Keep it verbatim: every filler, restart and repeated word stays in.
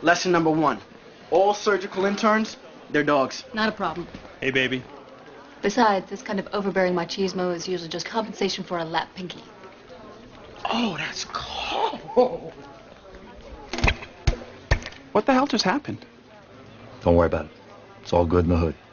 Lesson number one. All surgical interns, they're dogs. Not a problem. Hey, baby. Besides, this kind of overbearing machismo is usually just compensation for a lap pinky. Oh, that's cold. What the hell just happened? Don't worry about it. It's all good in the hood.